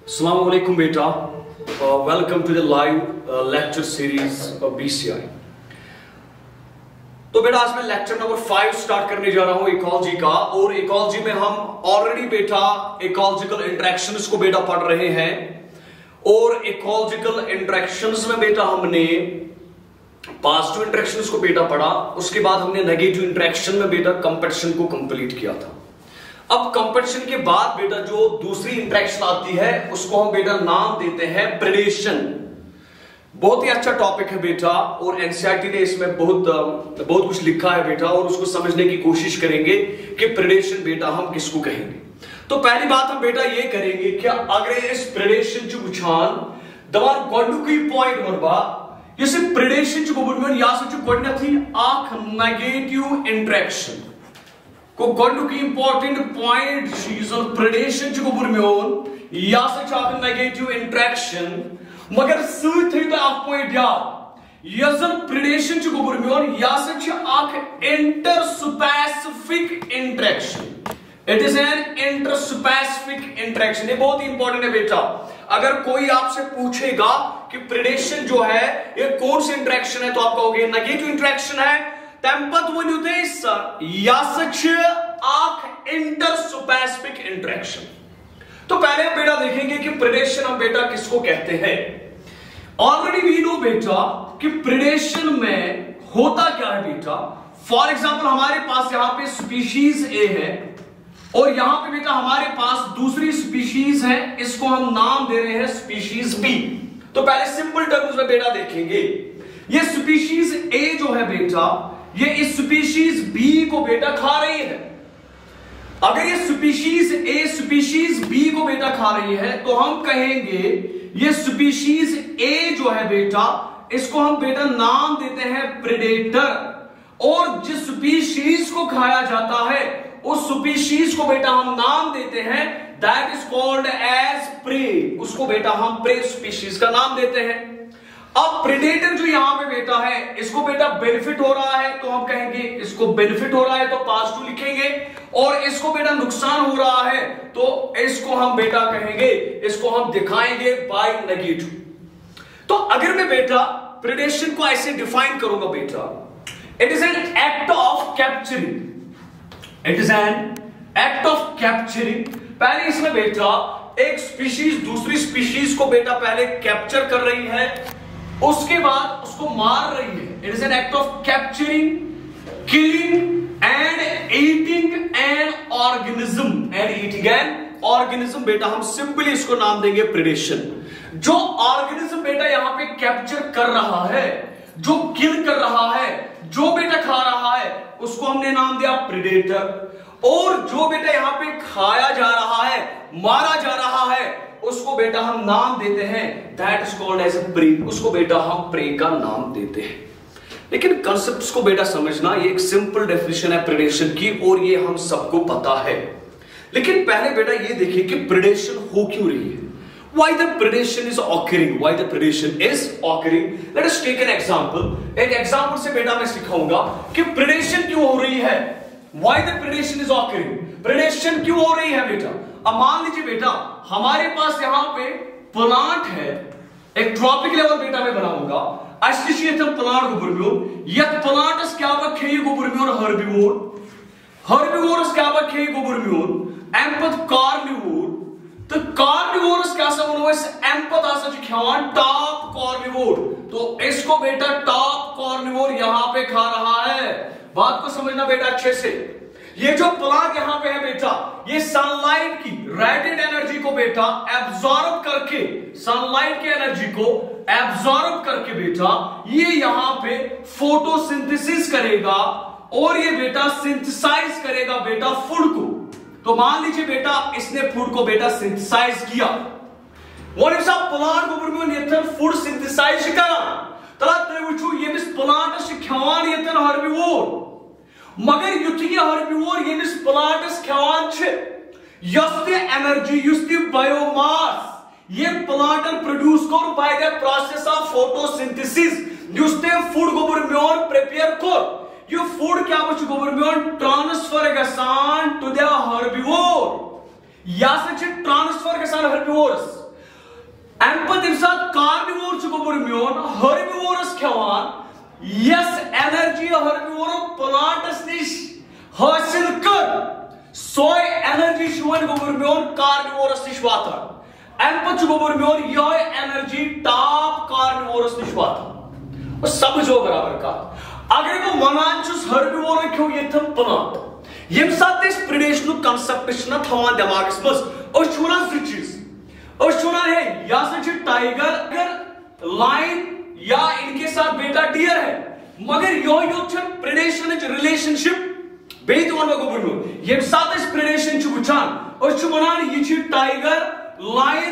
अस्सलाम वालेकुम बेटा, welcome to the live lecture series BCI। तो बेटा आज मैं लेक्चर नंबर 5 स्टार्ट करने जा रहा हूं इकोलॉजी का। और इकोलॉजी में हम ऑलरेडी बेटा इकोलॉजिकल इंटरेक्शंस को बेटा पढ़ रहे हैं। और इकोलॉजिकल इंटरेक्शंस में बेटा हमने पॉजिटिव इंटरेक्शंस को बेटा पढ़ा, उसके बाद हमने नेगेटिव इंटरेक्शन में बेटा कंपटीशन को कंप्लीट किया था। अब कंपटीशन के बाद बेटा जो दूसरी इंटरेक्शन आती है उसको हम बेटा नाम देते हैं प्रेडेशन। बहुत ही अच्छा टॉपिक है बेटा, और एनसीईआरटी ने इसमें बहुत कुछ लिखा है बेटा, और उसको समझने की कोशिश करेंगे कि प्रेडेशन बेटा हम किसको कहेंगे। तो पहली बात हम बेटा ये करेंगे कि अगर इस प्रेडेशन च वुछान दवार गोडुकी पॉइंट वरबा इस प्रेडेशन च गुबुन या सच गोडनथी आख नेगेटिव इंटरेक्शन को गोडुकी इंपॉर्टेंट पॉइंट चीजन प्रेडेशन च गुबुन या सच आख नेगेटिव इंटरेक्शन, मगर सथ थी तो आख पॉइंट याद यजन प्रेडेशन च गुबुन या सच आख interspecific interaction. It is an interspecific interaction. ये बहुत ही इंपॉर्टेंट है बेटा। अगर कोई आपसे पूछेगा कि प्रेडेशन जो है ये कौन सी इंटरेक्शन है, तो आप कहोगे नेगेटिव इंटरेक्शन है। तंपत वनु देस या सच आख इंटरस्पेसिफिक इंटरेक्शन। तो पहले हम बेटा देखेंगे कि प्रेडेशन हम बेटा किसको कहते हैं। ऑलरेडी वी नो बेटा कि प्रेडेशन में होता क्या है बेटा। फॉर एग्जांपल हमारे पास यहां पे स्पीशीज ए है और यहां पे बेटा हमारे पास दूसरी स्पीशीज है, इसको हम नाम दे रहे हैं स्पीशीज बी। तो पहले सिंपल टर्म्स में बेटा देखेंगे, ये स्पीशीज ए जो है बेटा ये इस स्पीशीज बी को बेटा खा रही है। अगर ये स्पीशीज ए स्पीशीज बी को बेटा खा रही है तो हम कहेंगे ये स्पीशीज ए जो है बेटा इसको हम बेटा नाम देते हैं प्रेडेटर। और जिस स्पीशीज को खाया जाता है उस स्पीशीज को बेटा हम नाम देते हैं that is called as prey. उसको बेटा हम प्रे स्पीशीज का नाम देते हैं। अब प्रेडेटर जो यहां पे बेटा है इसको बेटा बेनिफिट हो रहा है तो हम कहेंगे इसको बेनिफिट हो रहा है तो पॉजिटिव लिखेंगे, और इसको बेटा नुकसान हो रहा है तो इसको हम बेटा कहेंगे, इसको हम दिखाएंगे बाय नेगेटिव। तो अगर मैं बेटा प्रेडेशन को ऐसे डिफाइन करूंगा बेटा, it is an act of capturing. It is an act of capturing. पहले इसमें बेटा एक स्पीशीज दूसरी स्पीशीज को बेटा पहले कैप्चर कर रही है, उसके बाद उसको मार रही है। It is an act of capturing, killing and eating an organism. And eating an organism बेटा हम सिंपली इसको नाम देंगे प्रेडेशन। जो ऑर्गेनिज्म बेटा यहां पे कैप्चर कर रहा है, जो किल कर रहा है, जो बेटा खा रहा है उसको हमने नाम दिया प्रेडेटर। और जो बेटा यहां पे खाया जा रहा है, मारा जा रहा है, उसको बेटा हम नाम देते हैं that is called as prey. उसको बेटा हम प्रे का नाम देते हैं। लेकिन कॉन्सेप्ट्स को बेटा समझना, ये एक सिंपल डेफिनेशन है प्रेडेशन की और ये हम सबको पता है। लेकिन पहले बेटा ये देखिए कि प्रेडेशन हो क्यों रही है। Why the predation is occurring? Why the predation is occurring? Let us take an example. एक एग्जाम्पल से बेटा मैं सिखाऊंगा कि प्रेडेशन क्यों हो रही है। Why the predation is occurring? Predation क्यों हो रही है बेटा। अब मान लीजिए बेटा हमारे पास यहाँ पे प्लांट है, एक ट्रॉपिक लेवल बेटा मैं बनाऊंगा। प्लांट गुबुर्म्योन यह प्लांटस क्या बखे गुबुर्म्योन हर्बिवोरस क्या बखे गुबुर्म्योन एम्पथ कार्निवोर। तो कार्निवोरस क्या समझो इस एम्पथ आसा खान टॉप कार्निवोर, तो इसको बेटा टॉप कार्निवोर यहां पे खा रहा है। बात को समझना बेटा अच्छे से। ये जो प्लांट यहां पे है बेटा ये सनलाइट की रेडिएंट एनर्जी को बेटा एब्जॉर्ब करके, सनलाइट की एनर्जी को एब्जॉर्ब करके बेटा ये यहां पे फोटोसिंथेसिस करेगा और ये बेटा सिंथेसाइज करेगा बेटा फूड को। तो मान लीजिए बेटा इसने फूड को बेटा सिंथेसाइज किया। और इस प्लांट गुबुर्म्योन यथन फूड सिंथेसाइज करा तला तय वुचु यमिस प्लांटस खवान यथन हर्बिवोर, मगर युथि ये हर्बिवोर यमिस प्लांटस खवान छ यस द एनर्जी युस द बायोमास ये प्लांटन प्रोड्यूस कर by the process of photosynthesis युस द फूड गुबुर्म्योन प्रिपेयर कर। ये फूड क्या गुबुर्म्योन ट्रांसफर गसान टू द हर्बिवोर या ट्रांसफर गसान हर्बिवोरस। अम पे तम सात कार्निवोर गोबर मोन हर्बिवोरस खेवान यस एनर्जी हर्बिवोर प्लांटस निश हासिल कर सोय एनर्जी गोबर मोन कार्निवोरस निश वातान अम पे गोबर मोन यह एनर्जी टॉप कार्निवोरस निश वातान और समझो बराबर का अगर बह वनान हर्बिवोर खेव ये प्लांट यम सात प्रिडेशन कंसेप्ट थवान दिमागस मज वन जो चीज है यह टाइगर लाइन या इनके साथ बेटा डियर है मगर यो प्रिडेशन रिलेशनशिप बेत वन गोबर यम सात प्रिडेशन वुचान वनान यह टाइगर लाइन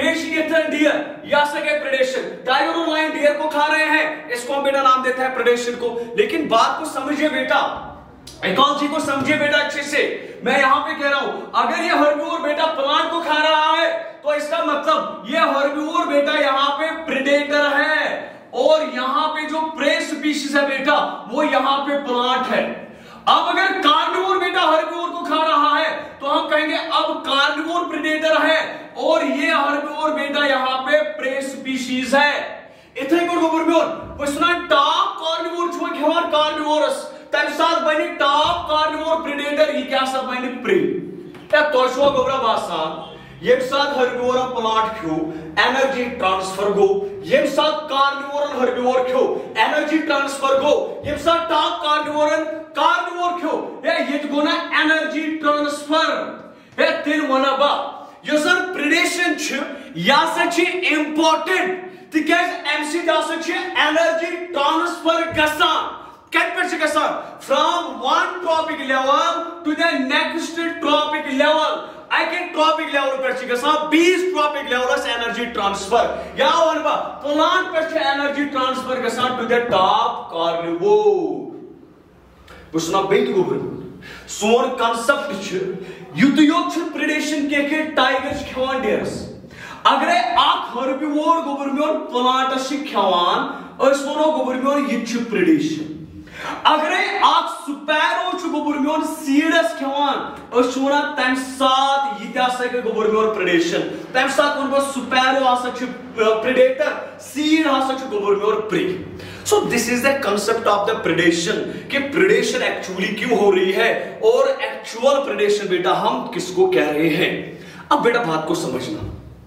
डियर या सके प्रिडेशन टाइगर और लाइन डियर को खा रहे हैं इसको हम बेटा नाम देता है प्रिडेशन को। लेकिन बात को समझिए बेटा, इकोलॉजी को समझिए बेटा अच्छे से। मैं यहां पे कह रहा हूं अगर ये हर्बिवोर बेटा प्लांट को खा रहा है तो इसका मतलब ये हर्बिवोर बेटा यहां पे प्रेडेटर है और यहां पे जो प्रे स्पीशीज है बेटा वो यहां पे प्लांट है। अब अगर कार्निवोर बेटा हर्बिवोर को खा रहा है तो हम कहेंगे अब कार्निवोर प्रेडेटर है और ये हर्बिवोर बेटा यहां पे प्रे स्पीशीज है। इथे को गोबर वसना टॉप कार्निवोर छो खेवान कार्निवोरस तम साथ बनी टॉप कार्निवोर प्रेडेटर ये क्या सब बनी प्रे या तोशो गोबरा बासान यम साथ हर्बिवोर प्लांट खो एनर्जी ट्रांसफर गो यम साथ कार्निवोर हर्बिवोर खो एनर्जी ट्रांसफर गो यम साथ टॉप कार्निवोर खो ये गो ना एनर्जी ट्रांसफर है तिल वना बा यो सर प्रेडेशन छ या सच इंपॉर्टेंट तिकेज एमसी दास छ एनर्जी ट्रांसफर गसान कट पे गसान from one trophic level to the next trophic level अके ट्रॉपिक लेवल पे गसान 20 ट्रॉपिक लेवलस एनर्जी ट्रांसफर या वनबा प्लांट पे एनर्जी ट्रांसफर गसान टू द टॉप कार्निवोर बुसना बेत गोबर सोन कांसेप्ट छ युत योत छ प्रेडेशन के टाइगर खेवान डेयर्स अगर आख हर्बिवोर गोबर मोन प्लांटस खेवान अस वनो गोबर मोन ये छ प्रेडेशन अगर आख स्पैरो गोबर मोन सीड्स खेवान अस वना तम साथ ये गोबर मोन प्रेडेशन तम साथ वन स्पैरो आसा छ प्रेडेटर सीड आसा छ गोबर मोन prey. So this is the concept of the predation कि प्रेडेशन एक्चुअली क्यों हो रही है और एक्चुअल प्रेडेशन बेटा हम किसको कह रहे हैं। अब बेटा बात को समझना,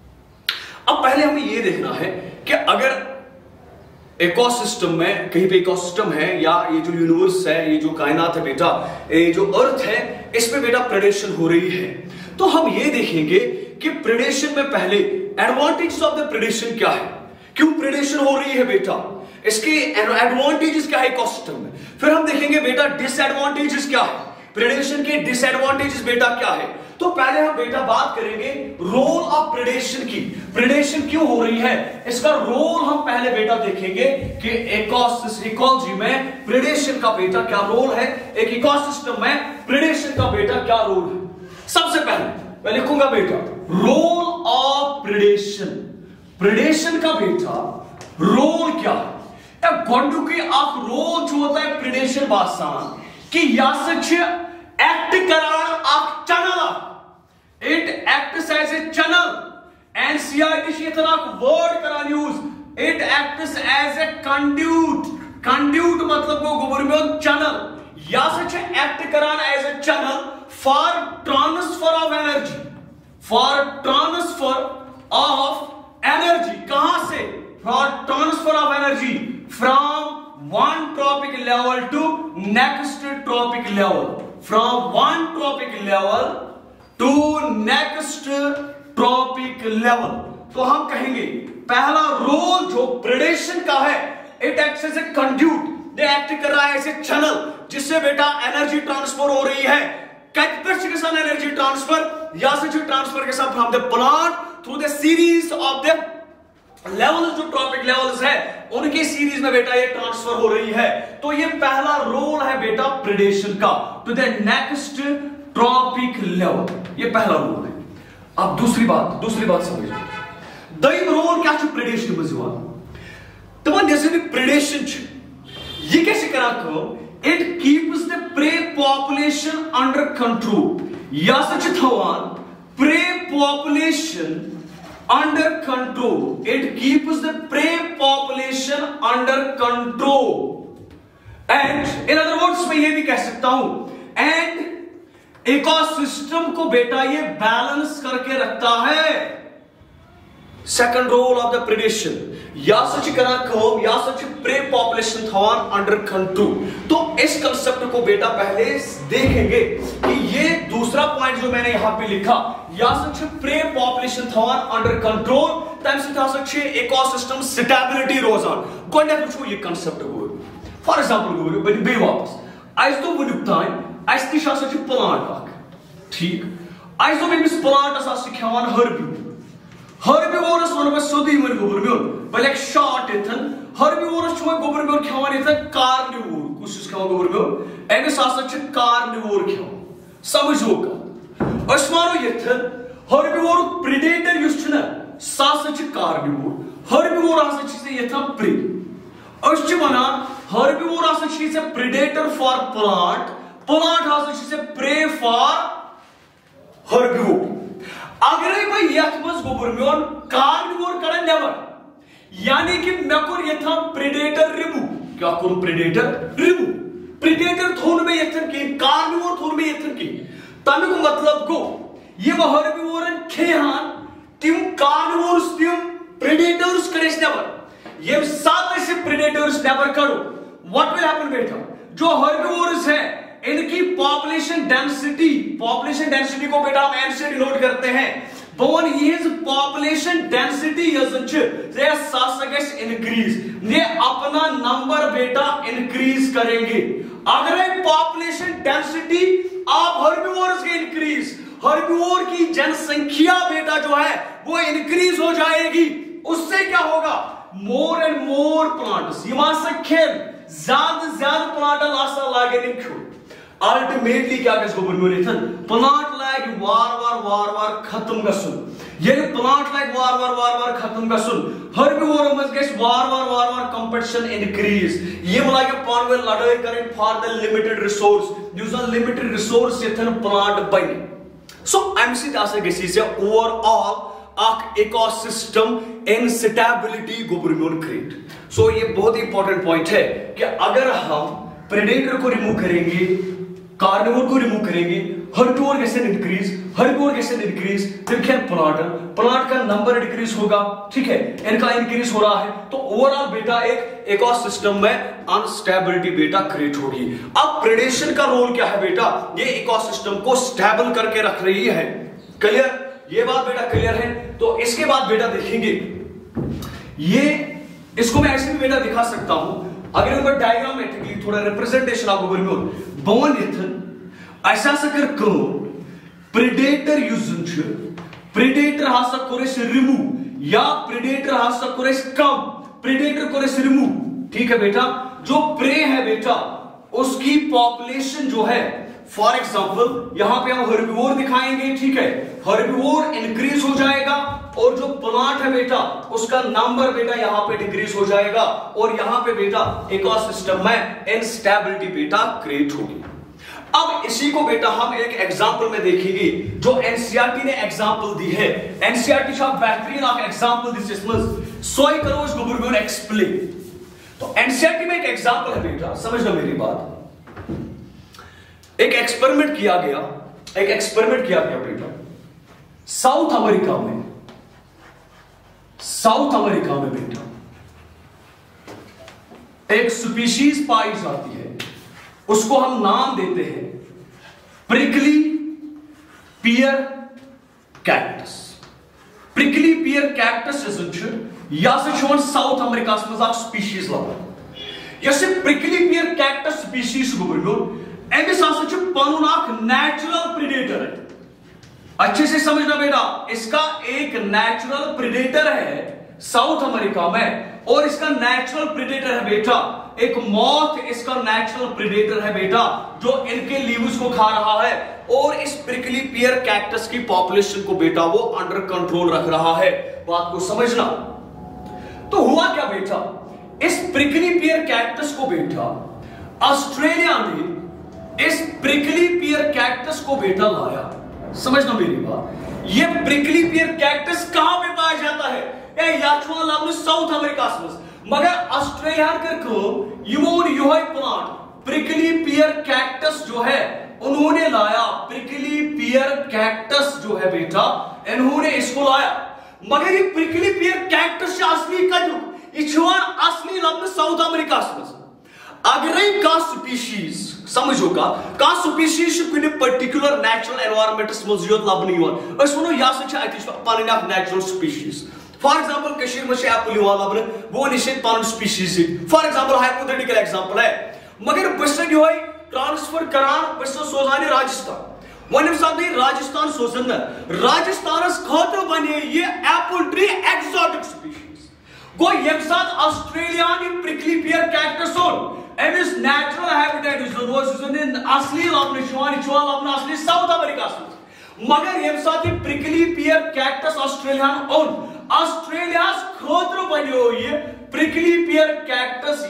अब पहले हमें यह देखना है कि अगर इकोसिस्टम में कहीं पे इकोसिस्टम है या ये जो यूनिवर्स है ये जो कायनात है बेटा ये जो अर्थ है इसमें बेटा प्रेडेशन हो रही है तो हम ये देखेंगे कि प्रेडेशन में पहले एडवांटेजेस ऑफ द प्रेडेशन क्या है, क्यों प्रेडेशन हो रही है बेटा, इसके एडवांटेजेस क्या है इकोसिस्टम में। फिर हम देखेंगे बेटा डिसएडवांटेजेस क्या है, प्रेडेशन के डिसएडवांटेजेस बेटा क्या है। तो पहले हम बेटा बात करेंगे रोल ऑफ प्रेडेशन की, प्रेडेशन क्यों हो रही है इसका रोल हम पहले बेटा देखेंगे कि इकोलॉजी में प्रेडेशन का बेटा क्या रोल है, एक इकोसिस्टम में प्रेडेशन का बेटा क्या रोल है। सबसे पहले मैं लिखूंगा बेटा रोल ऑफ प्रेडेशन, प्रेडेशन का बेटा रोल क्या है। गोंडू की आप रोल जो होता है प्रेडेशन बासान कि या सच एक्ट करार आप channel, it acts as a channel, NCERT क्षेत्र वर्ड करा use, it acts as a conduit, conduit मतलब को गोबर में चैनल, या सच एक्ट करार as a channel for transfer of energy, for transfer of energy, कहां से, for transfer of energy from one tropic level to next tropic level, from one tropic level to next tropic level। तो हम कहेंगे पहला role जो predation का है it acts as a conduit, ये एक्ट कर रहा है ऐसे चैनल जिससे बेटा एनर्जी ट्रांसफर हो रही है। के साथ एनर्जी ट्रांसफर या से ट्रांसफर के साथ from the plant through the series of the levels, जो ट्रॉपिक लेवल्स है उनकी सीरीज में बेटा ये ट्रांसफर हो रही है। तो ये पहला रोल है बेटा प्रेडेशन का, to the next trophic level, ये पहला रोल है। अब दूसरी बात समझिए, दयम रोल क्या प्रेडेशन में तमन जैसे भी प्रेडेशन ये कैसे करा it keeps the prey population under control, या सच थवान prey population under control, it keeps the prey population under control. And in other words मैं ये भी कह सकता हूं, एंड इकोसिस्टम को बेटा ये बैलेंस करके रखता है। Second role of the predation, या सच करा कम, या सच प्रे पॉपुलेशन थवान अंडर कंट्रोल। तो इस कंसेप्ट को बेटा पहले देखेंगे कि ये दूसरा पॉइंट जो मैंने यहां पे लिखा, या सच प्रे पॉपुलेशन थवान अंडर कंट्रोल, तम सच इकोसिस्टम स्टेबिलिटी रोजान। गोडनेथ वुचो ये कंसेप्ट गो फॉर एग्जांपल गो बे वापस आज तो वुनुक तान आज निश आसा प्लांट अख, ठीक, आज तो अमिस प्लांटस आसा खेवान हर्बिवोरस वन मैं सोदी मन गोबर म्योन बल शॉर्ट इथन हर्बिवोरस छ गोबर म्योन खेवान इथन कार्निवोर कुछ खेवान गोबर म्योन एमिस आसा छ कार्निवोर खेवान। समझो का अस मानो इथन हर्बिवोर प्रेडेटर युस छ ना सासा छ कार्निवोर, हर्बिवोर आसा छ इथन प्रे। अस छ वनान हर्बिवोर आसा छ प्रेडेटर फॉर प्लांट, प्लांट आसा छ प्रे फॉर हर्बिवोर। अगर मैं यथ मज गोबर म्योन कार्निवोर कड़न नेवर, यानी कि मैं कोर यथा प्रेडेटर रिमूव, क्या करूं प्रेडेटर रिमूव, प्रेडेटर थोन में यथन की, कार्निवोर थोन में यथन की। तमिक मतलब गो ये हर्बिवोरन खेहान तिम कार्निवोर्स तिम प्रेडेटर्स करेस नेवर, ये साथ से प्रेडेटर्स नेवर करो। व्हाट विल हैपन बेटा, जो हर्बिवोर्स है इनकी पॉपुलेशन डेंसिटी को बेटा हम एन से डिनोट करते हैं। बोन इज पॉपुलेशन डेंसिटी इंक्रीज, ये अपना नंबर बेटा इंक्रीज करेंगे। अगर पॉपुलेशन डेंसिटी आप हर्बिवोर्स के इंक्रीज, हर्बिवोर की जनसंख्या बेटा जो है वो इंक्रीज हो जाएगी, उससे क्या होगा, मोर एंड मोर प्लांट्स ज्यादा प्लांट लागे अल्टीमेटली क्या गोबर म्योन प्लांट लाग वार खत्म गसुन। ये प्लांट लाग वार खत्म गसुन, हर्बिवोर मज गस वार कंपटीशन इंक्रीज, ये लागे पान वन लड़ाई करें फॉर द लिमिटेड रिसोर्स, यूज लिमिटेड रिसोर्स यथन प्लांट बन। सो अम से ओवरऑल अख इकोसिस्टम इंस्टेबिलिटी गोबर म्योन क्रिएट। सो ये बहुत इंपॉर्टेंट पॉइंट है कि अगर हम प्रेडेटर को रिमूव करेंगे, कार्निवोर को रिमूव करेंगे, हर्बिवोर कैसे इंक्रीज, फिर क्या प्लांट का नंबर इंक्रीज होगा, ठीक है, इनका इंक्रीज हो रहा है, तो ओवरऑल बेटा एक इकोसिस्टम में अनस्टेबिलिटी बेटा क्रिएट होगी। अब प्रेडेशन का रोल क्या है बेटा, ये इकोसिस्टम को स्टेबल करके रख रही है। क्लियर, ये बात बेटा क्लियर है। तो इसके बाद बेटा देखेंगे, ये इसको मैं ऐसे भी बेटा दिखा सकता हूं, अगर ऊपर डायग्रामेटिकली थोड़ा रिप्रेजेंटेशन आपको बोलूं, बोन इथन ऐसा कर कम प्रेडेटर यूजन छ, प्रेडेटर हासा कोरेस रिमूव, या प्रेडेटर हासा कोरेस कम, प्रेडेटर कोरेस रिमूव, ठीक है बेटा। जो प्रे है बेटा उसकी पॉपुलेशन जो है, फॉर एग्जांपल यहां पे हम हर्बिवोर दिखाएंगे, ठीक है, हर्बिवोर इंक्रीज हो जाएगा, और जो प्लांट है बेटा उसका नंबर बेटा यहां पे डिक्रीज हो जाएगा, और यहां पे बेटा इकोसिस्टम में इंस्टेबिलिटी बेटा क्रिएट होगी। अब इसी को बेटा हम एक एग्जांपल में देखेंगे, जो एनसीईआरटी ने एग्जांपल दी है। एनसीईआरटी का बेहतरीन आप एग्जांपल दिस इसमें सोई करो इस गोबर म्योन एक्सप्लेन। तो एनसीईआरटी में एक एग्जांपल है बेटा, समझना मेरी बात। एक एक्सपेरिमेंट किया गया बेटा साउथ अमेरिका में बेटा एक स्पीशीज पाई जाती है, उसको हम नाम देते हैं prickly pear cactus. Prickly pear cactus या साउथ अमेरिका स्पीशीज लगा, प्रिकली पियर कैक्टस स्पीशीज अमिस पनुन नेचुरल प्रेडेटर है। अच्छे से समझना बेटा, इसका एक नेचुरल प्रेडेटर है साउथ अमेरिका में, और इसका नेचुरल प्रेडेटर है बेटा एक मॉथ, इसका नेचुरल प्रेडेटर है बेटा जो इनके लीव्स को खा रहा है, और इस प्रिकली पियर कैक्टस की पॉपुलेशन को बेटा वो अंडर कंट्रोल रख रहा है। बात को समझना। तो हुआ क्या बेटा, इस प्रिकली पियर कैक्टस को बेटा ऑस्ट्रेलिया ने इस प्रिकली पियर कैक्टस को बेटा लाया, समझना मेरी बात। ये प्रिकली पियर कैक्टस कहां पे पाया जाता है? लबन साउथ अमेरिका मगर ऑस्ट्रेलिया कर प्लांट प्रिकली पियर कैक्टस जो है उन्होंने लाया। प्रिकली पियर कैक्टस जो है बेटा इन्होंने इसको लाया, मगर ये प्रिकली पियर कैक्टस असली कदुक यह असली लबन साउथ अमेरिका अगर का स्पीशीज समझो का स्पीशीज कुछ पर्टिकुलर नेचुरल एनवायरनमेंटस मज लबन वो यह natural species. For example apple लबन वो पन species for example hypothetical example है, मगर बह ट्रांसफर करान बह सोजान राजस्थान वन राजस्थान सोजन राजस्थान खतर बने ये एप्पल ट्री एक्सोटिक स्पीशीज गो यम साथ ऑस्ट्रेलिया प्रिकली पियर कैक्टस अमिस नेचुरल हैबिटेट रोज असली लबन असली साउथ अमेरिका मगर यम साथ prickly pear cactus Australia Australia खतर बनो ये प्रिकली पियर कैक्टस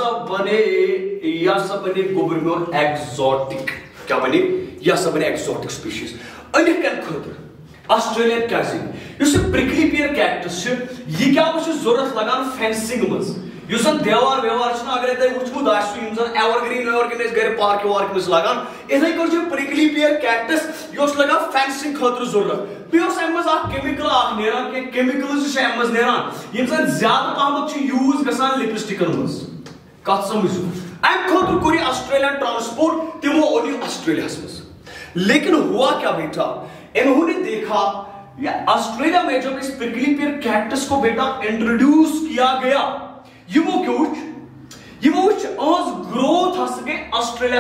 बने गोबरमोर एक्सोटिक क्या बने बने एक्सोटिक स्पीशीज अनिक खतर ऑस्ट्रेलिया क्या प्रिकली पियर कैक्टस यह क्या जरूरत लगान फेंसिंग मज देवार वेवार अगर तुम वुचमुत एवरग्रीन घर पार्क वार्क मज लगान इथे कर प्रिकली पियर कैक्टस यह लगा फेंसिंग खतर जरूरत केमिकल केमिकल्स ज्यादा पहम यूज गसान लिपस्टिकन मज कत समझो अम खतर कोर ऑस्ट्रेलियन ट्रांसपोर्ट तिमो ओन ऑस्ट्रेलिया मज। लेकिन हुआ क्या बेटा इन्होंने देखा ऑस्ट्रेलिया में जब इस प्रिकली पियर कैक्टस को बेटा इंट्रोड्यूस किया गया यमो ग्रोथ ऑस्ट्रेलिया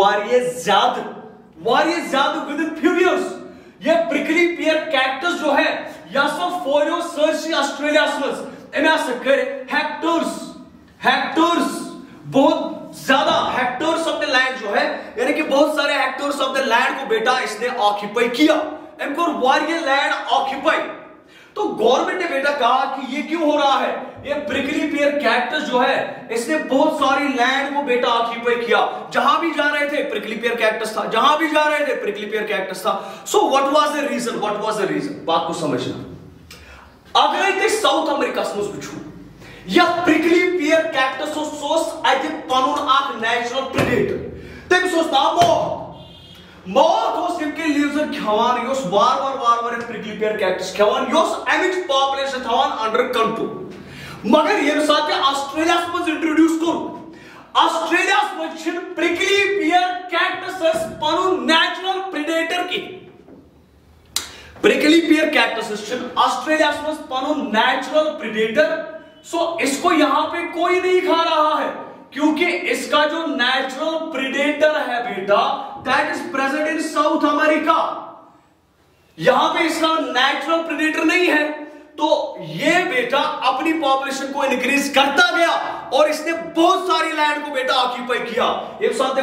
ज्यादा विद इन फ्यू इयर्स ये प्रिकली पियर कैक्टस जो है फोयो सर्च ऑस्ट्रेलिया कर हेक्टर्स बहुत ज्यादा हेक्टर्स ऑफ द लैंड जो है यानी कि बहुत सारे हेक्टर्स ऑफ द लैंड को बेटा इसने ऑक्यूपाई किया लैंड ऑक्यूपाई। तो गवर्नमेंट ने बेटा कहा कि ये क्यों हो रहा है, ये प्रिकली पियर कैक्टस जो है इसने बहुत सारी लैंड को बेटा ऑक्यूपाई किया। जहां भी जा रहे थे प्रिकली पियर कैक्टस था, जहां भी जा रहे थे प्रिकली पियर कैक्टस था। So what was the reason बात को समझना। अगर साउथ अमेरिका वुचू या प्रिकली पियर कैक्टस पन नेचुरल प्रेडेटर तमिस नाम मौत लीजर खवान वार प्रिकली पियर कैक्टस खवान अमिच पॉपुलेशन थवान अंडर कंट्रोल। मगर ये ऑस्ट्रेलिया मज इंट्रोड्यूस कर ऑस्ट्रेलिया मज प्रिकली पियर कैक्टस पन नेचुरल प्रेडेटर की प्रिकली पियर कैक्टस ऑस्ट्रेलिया मज पन नेचुरल प्रेडेटर। सो इसको यहां पे कोई नहीं खा रहा है क्योंकि इसका जो नेचुरल प्रेडेटर है बेटा that is present in South America. यहां पे इसका नेचुरल प्रेडेटर नहीं है, तो ये बेटा अपनी पॉपुलेशन को इंक्रीज करता गया और इसने बहुत सारी लैंड को बेटा ऑक्यूपाई किया। एक साथ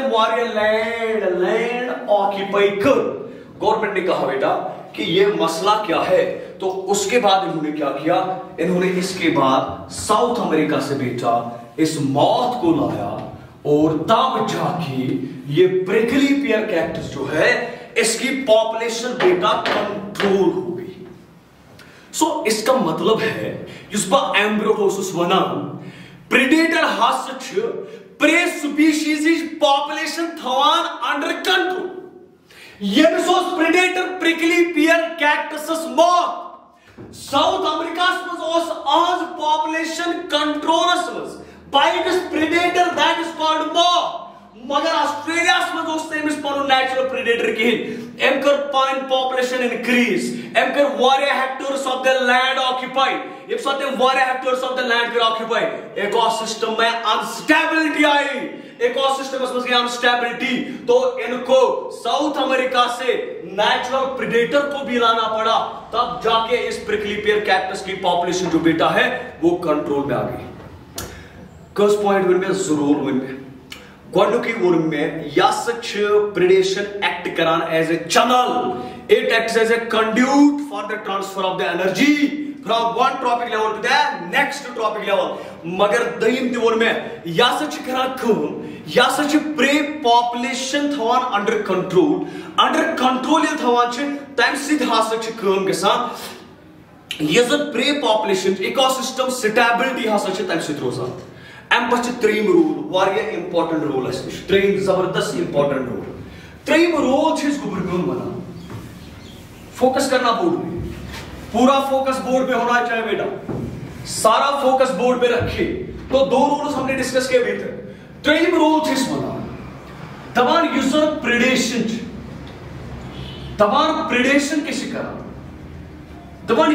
लैंड ऑक्यूपाई कर गवर्नमेंट ने कहा बेटा कि ये मसला क्या है, तो उसके बाद इन्होंने क्या किया, इन्होंने इसके बाद साउथ अमेरिका से बेटा इस मौत को लाया और तब जाके ये प्रिकली पियर कैक्टस जो है इसकी पॉपुलेशन बेटा कंट्रोल हो गई। सो इसका मतलब है एम्ब्रोटोसिस वना प्रेडेटर प्रे स्पीशीज पॉपुलेशन थवान अंडर कंट्रोल। यमिस predator prickly pear cactus moth South America आज पॉपुलेशन कंट्रोलस मज by this predator that is called moth। मगर ऑस्ट्रेलिया में पन नेचुरल प्रेडेटर कहें एम कर पन पॉपुलेशन इंक्रीज एम कर वारिया hectares of the land occupy. एक साथ वारिया हेक्टर्स ऑफ द लैंड कर ऑक्यूपाई इकोसिस्टम में अनस्टेबिलिटी आई, इकोसिस्टम में अनस्टेबिलिटी, तो इनको साउथ अमेरिका से नेचुरल प्रेडेटर को भी लाना पड़ा, तब जाके इस प्रिकली पियर कैक्टस की पॉपुलेशन जो बेटा है वो कंट्रोल में आ गई। कस पॉइंट वन में जरूर वन में गोडुकी वन में प्रेडेशन एक्ट करान as a channel, it acts as a conduit for the transfer of the energy from one trophic level to the next trophic level. मगर दयिम वन में करान यह प्रे पॉपुलेशन थवान अंडर कंट्रोल ये थवान तम सद प्रे पॉपुलेशन इकोसिस्टम स्टेबिलिटी तम सद रोजान। अम पे त्रीम रूल इंपॉर्टेंट रूल त्रीम जबरदस्त इंपॉर्टेंट रूल। त्रीम रूल गुबरम्योन वन फोकस करना बोर्ड में, पूरा फोकस बोर्ड पे होना चाहिए बेटा, सारा फोकस बोर्ड पे रखे। तो दो रूल्स हमने डिस्कस किए अभी तक। त्रीम रूल दपान प्रिडेशन कैसे करा दपान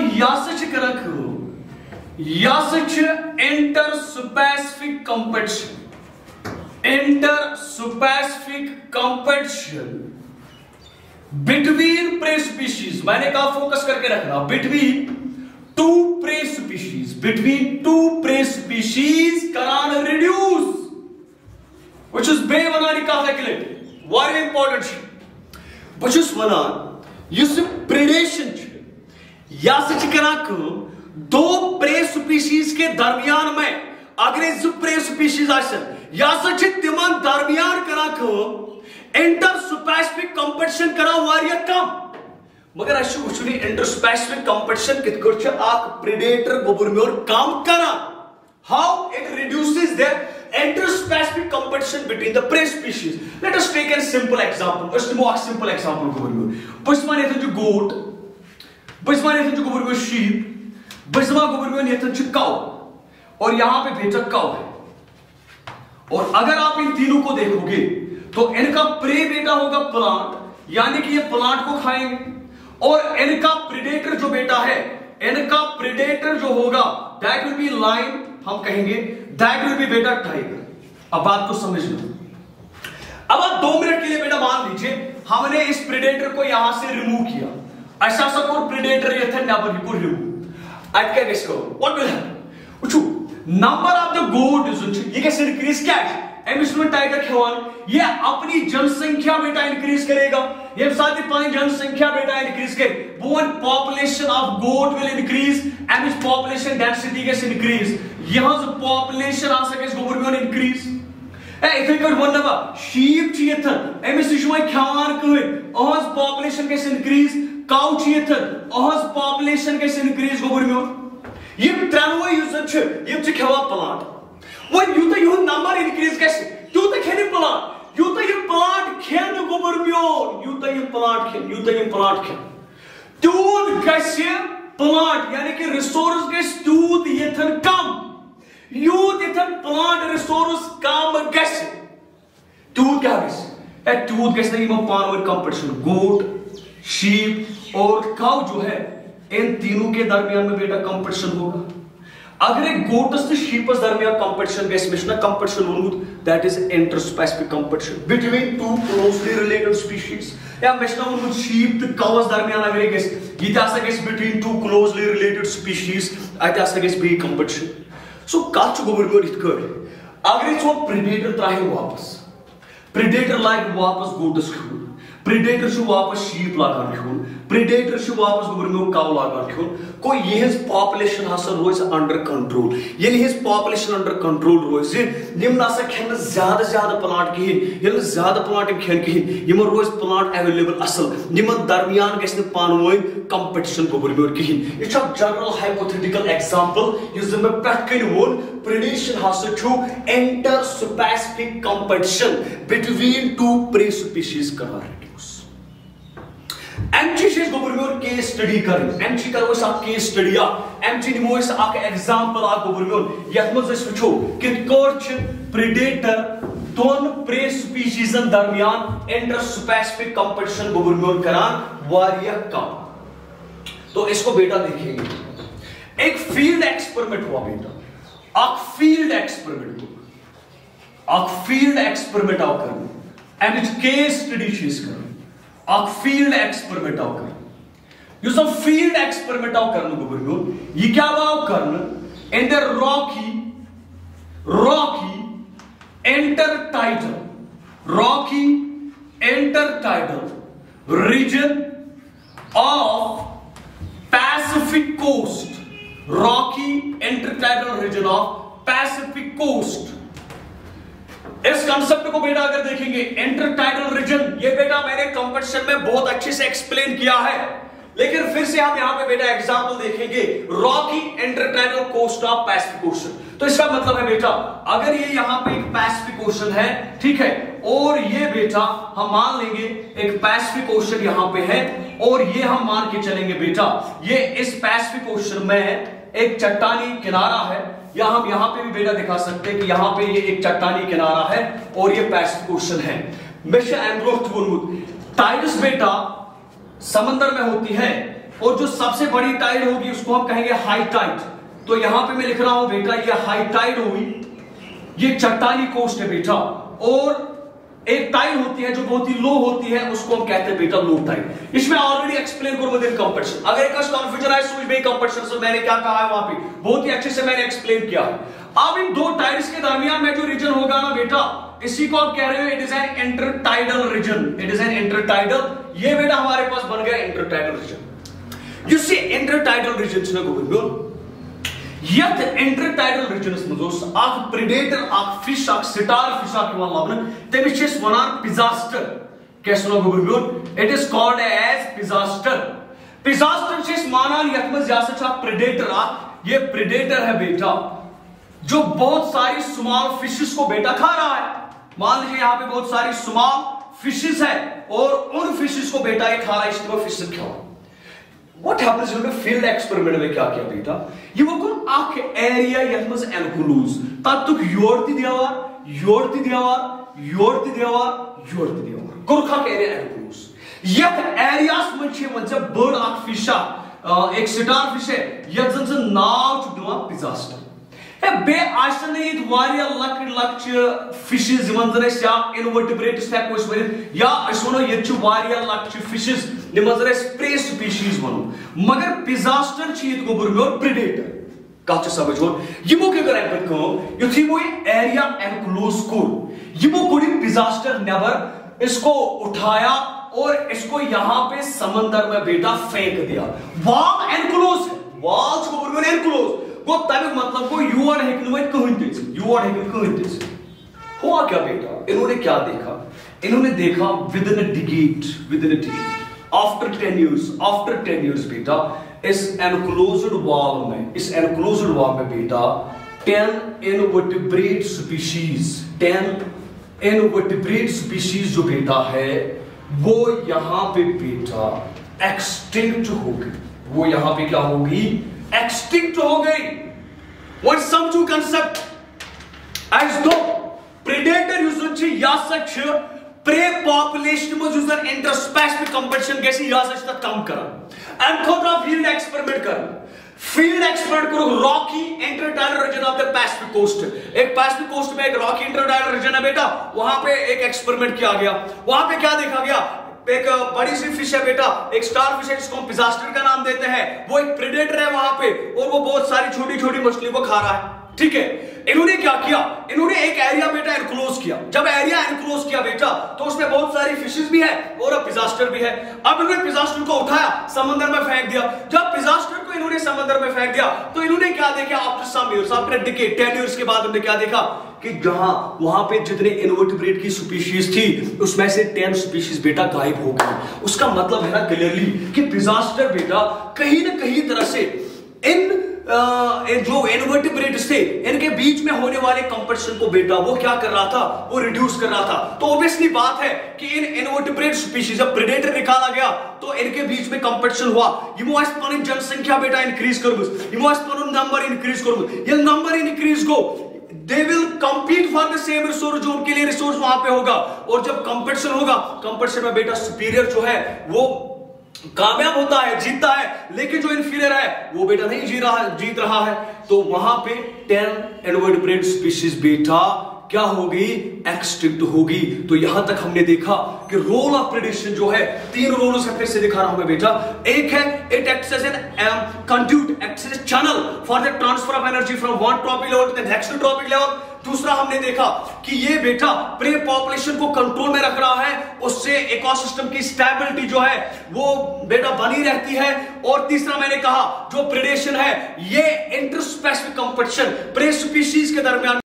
interspecific competition between prey species. मैंने कहा फोकस करके रखना, बिटवीन टू प्रे स्पीशीज करान रिड्यूस which is बे वनान कैलकुलेट वेरी इंपॉर्टेंट। बस वन प्रिडेशन दो प्रे स्पीशीज के दरमियान में अगर जो प्रे स्पीशीज तिमन दरमियान करा इंटर स्पेसिफिक कंपटीशन करा कम। मगर इंटर स्पेसिफिक कंपटीशन कित प्रेडेटर गोबरम्योर कम करा। How it reduces the interspecific competition between the prey species. Let us take an simple example. Simple example गोबरम्योर बस गोट, बस गोबरम्योर शीप, बस गोबरम्योर काउ, और यहां पे बेचा काउ है। और अगर आप इन तीनों को देखोगे तो इनका प्रे बेटा होगा प्लांट, यानी कि ये प्लांट को खाएंगे, और इनका प्रेडेटर जो बेटा है, इनका प्रेडेटर जो होगा दैट विल बी लायन, हम कहेंगे दैट विल बी बेटा टाइगर। अब बात को समझ लो। अब आप 2 मिनट के लिए बेटा मान लीजिए हमने इस प्रेडेटर को यहां से रिमूव किया, ऐसा सब और प्रेडेटर ये था नेवर यू कुड रिमूव। अब क्या गेस करो what will happen? Number of the goat ये कैसे इंक्रीज क्या है टाइगर खेवान, ये अपनी जनसंख्या बेटा इंक्रीज करेगा। ये साथ ही पानी जनसंख्या बेटा इंक्रीज करे, बोन population of goat will increase and its population density गेस इंक्रीज। यहां जो पॉपुलेशन आ सके गोबरम्योन इंक्रीज। इथे कर वनबा शीप चीथन एमिस जुय खेवान कय अहज पॉपुलेशन गेस इंक्रीज, काउ चीथन अहज पॉपुलेशन गेस इंक्रीज गोबरम्योन। यम त्रनवे यूजन छ यम छ खेवा प्लांट। वन यूता यह नंबर इंक्रीज कैसे यूता खेने प्लांट, यूता ये प्लांट खेन गोबरम्योन, यूता ये प्लांट खेन तूत गसे प्लांट, यानी कि रिसोर्स गस तूत यथन कम, यूत यथन प्लांट रिसोर्स कम गसे तूत क्या गसे तूत गस नहीं पानवर कंपटीशन। गोट, शीप और काउ जो है इन तीनों के दरमियान में बेटा कंपटीशन होगा। अगर एक गोटस तो शीपस दरमियान कंपटीशन गैस मिशना कंपटीशन वोनुत that is interspecific competition between two closely related species. या मिशना वोनुत शीप तो काउस दरमियान अगर गैस ये तासा गैस between two closely related species आते तासा गैस बी कंपटीशन। सो काच गोबरम्योर इथ कर अगर सो प्रेडेटर त्राहे वापस, प्रेडेटर लाइक वापस गोटस खेल, प्रेडेटर छु वापस शीप लागान खेल, प्रेडेटर छु वापस गोबरम्योर काउ लागान खेल, को यहज पॉपुलेशन हसा रोज अंडर कंट्रोल। ये हिज पॉपुलेशन अंडर कंट्रोल रोज निम नसा खेन ज्यादा प्लांट कहिन, ये ज्यादा प्लांट खेन कहिन, यम रोज प्लांट अवेलेबल असल, निम दरमियान गस्न पानवइन कंपटीशन गोबरम्योर कहिन। ये छ जनरल हाइपोथेटिकल एग्जांपल इस में पेटकन वोन प्रेडेशन हसा छु interspecific competition between two prey species करार। गोबरम्योर केस स्टडी कर करो केस स्टडी निमो एग्जांपल गोबरम्योर यथ मज वो कि प्रेडेटर दोन प्रे स्पीशीजन दरमियान इंटर स्पेसिफिक कंपटीशन गोबरम्योर करान वारिया कम। तो इसको बेटा देखेंगे एक फील्ड एक्सपेरिमेंट हुआ बेटा, फील्ड एक्सपेरिमेंट आओ कर एंड केस स्टडी चीज कर फील्ड एक्सपेरिमेंट आओ कर युस फील्ड एक्सपेरिमेंट आओ करन गोबरम्योर ये क्या आओ करन in the rocky intertidal region of Pacific coast, rocky intertidal region of Pacific coast इस कंसेप्ट को बेटा अगर देखेंगे इंटरटाइडल रीजन, ये बेटा मैंने कंपटीशन में बहुत अच्छे से एक्सप्लेन किया है, लेकिन फिर से हम यहां पे बेटा एग्जांपल देखेंगे rocky intertidal coast of Pacific Ocean. तो इसका मतलब है बेटा अगर ये यहां पे एक पैसिफिक ओशन है, ठीक है, और ये बेटा हम मान लेंगे एक पैसिफिक ओशन यहां पे है, और ये हम मान के चलेंगे बेटा ये इस पैसिफिक ओशन में एक चट्टानी किनारा है, या हम यहां पे भी बेटा दिखा सकते हैं कि यहां पे ये एक चट्टानी किनारा है और ये पैसिफिक ओशन है। टाइड्स बेटा समंदर में होती है, और जो सबसे बड़ी टाइड होगी उसको हम कहेंगे हाई टाइड। तो यहां पे मैं लिख रहा हूं बेटा ये हाई टाइड हुई, ये चट्टानी कोस्ट है बेटा, और एक टाइड होती है जो बहुत ही लो होती है, उसको हम कहते हैं बेटा लो टाइड। इसमें ऑलरेडी एक्सप्लेन करूंगा दिन कंपटीशन, अगर एक कंफ्यूजन है सूझ में कंपटीशन से मैंने क्या कहा है वहां पे बहुत ही अच्छे से मैंने एक्सप्लेन किया है। अब इन दो टाइड्स के दरमियान में जो रीजन होगा ना बेटा, इसी को आप कह रहे हो it is an intertidal region, it is an intertidal, ये बेटा हमारे पास बन गया intertidal region. You see intertidal region ने गुड यथ इंटरटाइडल रीजनस मजोस आख प्रेडेटर आख फिश आख सिटार फिश आख वन लबन तमिस छस वनान पिजास्टर कैसे नो गुड it is called as Pisaster. Pisaster छस मानान यथ मज या सच प्रेडेटर आ, ये प्रेडेटर है बेटा जो बहुत सारी स्मॉल फिशेस को बेटा खा रहा है। मान लीजिए यहां पे बहुत सारी स्मॉल फिशेस है और उन फिशेस को बेटा ये खा रहा है, इसको फिशेस खा। What happens इन्होंने फील्ड एक्सपेरिमेंट में क्या किया बेटा, ये वो कौन आख एरिया यथ मज एनक्लोज तत्तुक योरती देवार योरती देवार योरती देवार योरती देवार कुरखा एरिया एनक्लोज यथ एरियास में छे वंच बर्ड आख फिशा एक सिटार फिश है यथ जन से नाव छु दिवान पिजास्टर है बे आसन ये वारिया लक फिशेस जमन जन या इनवर्टिब्रेट्स है कोई वरित या असवनो ये छु वारिया लक फिशेस निमजर प्रे स्पीशीज वनो, मगर पिजास्टर छी ये गोबर प्रेडेटर कत समझो यमो के करे कम युथि वो एरिया एनक्लोज को यमो कोडी पिजास्टर नेवर इसको उठाया और इसको यहां पे समंदर में बेटा फेंक दिया। वाल एनक्लोज वाल गोबर एनक्लोज को तब मतलब को यूआर हेकनवत कहंतिस यूआर हेकन कहंतिस हुआ क्या बेटा, इन्होंने क्या देखा, इन्होंने देखा within a decade after 10 years बेटा इस एनक्लोज्ड वॉल में, इस एनक्लोज्ड वॉल में बेटा 10 इनवर्टिब्रेट स्पीशीज जो बेटा है वो यहां पे बेटा एक्सटिंक्ट हो गई, वो यहां पे क्या होगी एक्सटिंक्ट हो गई। व्हाट समझू कंसेप्ट एज दो प्रेडेटर यूजन छी या सच प्रे पॉपुलेशन में यूजन इंटरस्पेसिफिक कंपटीशन कैसी या सच तक कम करा एंड खोदरा फील्ड एक्सपेरिमेंट कर फील्ड एक्सपेरिमेंट करो rocky intertidal region of the Pacific coast. एक पैसिफिक कोस्ट में एक रॉकी इंटरटाइडल रीजन है बेटा, वहां पे एक एक्सपेरिमेंट किया गया, वहां पे क्या देखा गया, एक बड़ी सी फिश है बेटा, एक स्टार फिश है जिसको हम पिजास्टर का नाम देते हैं, वो एक प्रेडेटर है वहां पे और वो बहुत सारी छोटी छोटी मछली को खा रहा है, ठीक है। इन्होंने क्या किया, इन्होंने एक एरिया बेटा एनक्लोज किया, जब एरिया एनक्लोज किया बेटा तो उसमें बहुत सारी फिशेस भी है और अब पिजास्टर भी है। अब इन्होंने पिजास्टर को उठाया समंदर में फेंक दिया, जब पिजास्टर को इन्होंने समंदर में फेंक दिया तो इन्होंने क्या देखा, after some years after decade 10 years के बाद उन्होंने क्या देखा कि जहां वहां पे जितने इनवर्टिब्रेट की स्पीशीज थी उसमें से 10 स्पीशीज बेटा गायब हो गई। उसका मतलब है ना क्लियरली कि पिजास्टर बेटा कहीं ना कहीं तरह से इन जो इनवर्टिब्रेट्स थे इनके बीच में होने वाले कंपटीशन को बेटा वो क्या कर रहा था, वो रिड्यूस कर रहा था। तो ऑब्वियसली बात है कि इन इनवर्टिब्रेट स्पीशीज जब प्रेडेटर निकाला गया तो इनके बीच में कंपटीशन हुआ, यमो पन जनसंख्या बेटा इंक्रीज कर यमो पन नंबर इंक्रीज कर, ये नंबर इंक्रीज गो they will compete for the same resource, जो उनके लिए रिसोर्स वहां पे होगा, और जब कंपटीशन होगा कंपटीशन में बेटा सुपीरियर जो है वो कामयाब होता है, जीतता है, लेकिन जो इंफीरियर है वो बेटा नहीं जीत रहा है। तो वहां पे 10 इनवर्टिब्रेट स्पीशीज बेटा क्या होगी, एक्सटिंक्ट होगी। तो यहां तक हमने देखा कि रोल ऑफ प्रेडेशन जो है 3 रोल्स है, फिर से दिखा रहा हूं मैं बेटा। एक है it acts as an conduit, acts as channel for the transfer of energy from one trophic level to the next trophic level. दूसरा हमने देखा कि ये बेटा प्रे पॉपुलेशन को कंट्रोल में रख रहा है, उससे इकोसिस्टम की स्टेबिलिटी जो है वो बेटा बनी रहती है। और तीसरा मैंने कहा जो प्रेडेशन है ये इंटरस्पेसिफिक कंपटीशन प्रे स्पीशीज के दरमियान